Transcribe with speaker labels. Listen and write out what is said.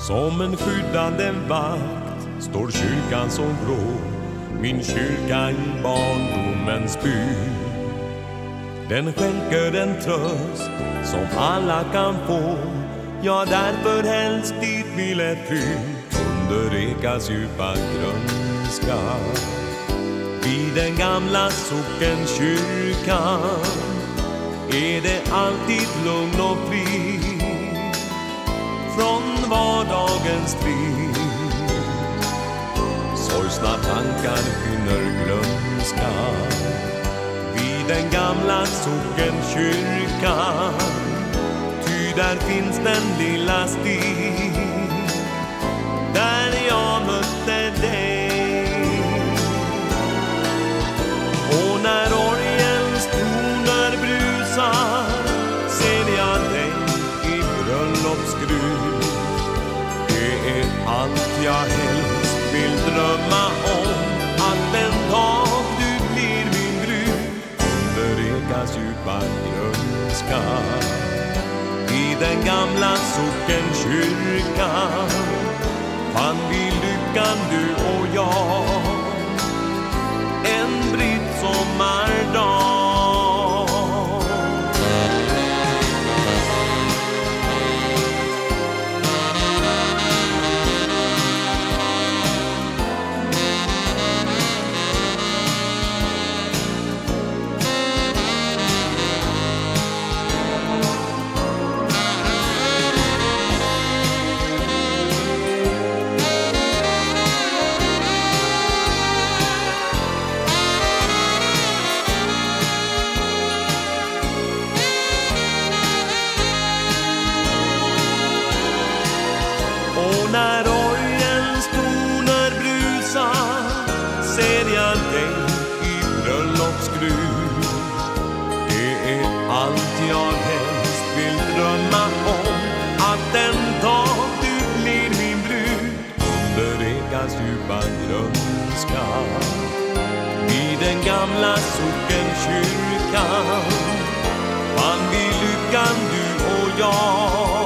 Speaker 1: Som en skyddande vakt står kyrkan som grå, min kyrka i barndomens by. Den skänker en tröst som alla kan få, ja därför helst dit vill ett fly. Under ekars djupa grönska, vid den gamla sockenkyrkan, är det alltid lugn och fri från vardagens strid. Sorgsna tankar finner glömska vid den gamla sockenkyrkan, ty där finns den lilla stig där jag mötte dig. Och när orgelns toner brusar ser jag dig i bröllopsgrus. Det är allt jag helst vill drömma om, att en dag du blir min brud. Under ekars djupa grönska, i den gamla sockenkyrkan, fann vi lyckan du och jag en britt sommardag. När orgelns toner brusar ser jag dig i bröllopsgrus. Det är allt jag helst vill drömma om, att en dag du blir min brud. Under ekars djupa grönska, vid den gamla sockenkyrkan, fann vi lyckan du och jag